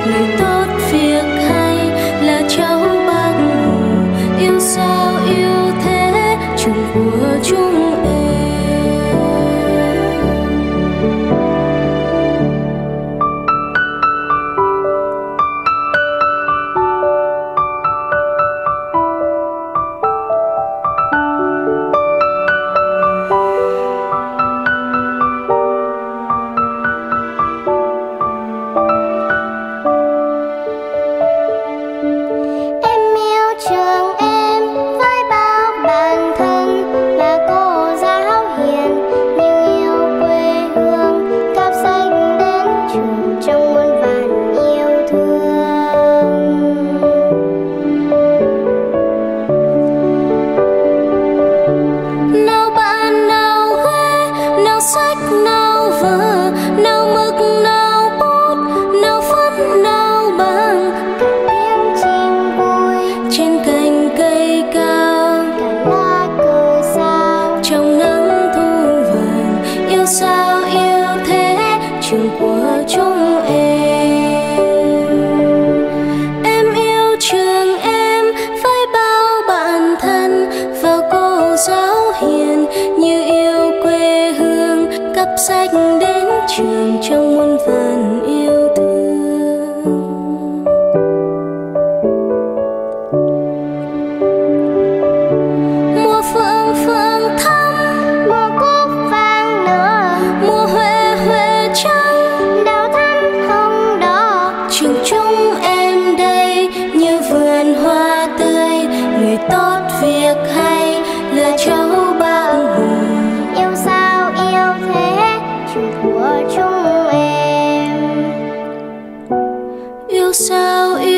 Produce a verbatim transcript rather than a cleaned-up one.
người tốt việc hay là cháu bác Hồ. Yêu sao yêu thế trường của chúng em. Trường của chúng em. Em yêu trường em với bao bạn thân và cô giáo hiền, như yêu quê hương cắp sách đến trường trong muôn vàn yêu thương. Mùa phượng phượng thắm, mùa cúc vàng nở, mùa huệ huệ trắng, đào thắm hồng đỏ. trường chúng em đây như vườn hoa tươi, người tốt việc hay là cháu bác Hồ. Yêu sao yêu thế trường của chúng em. Yêu sao yêu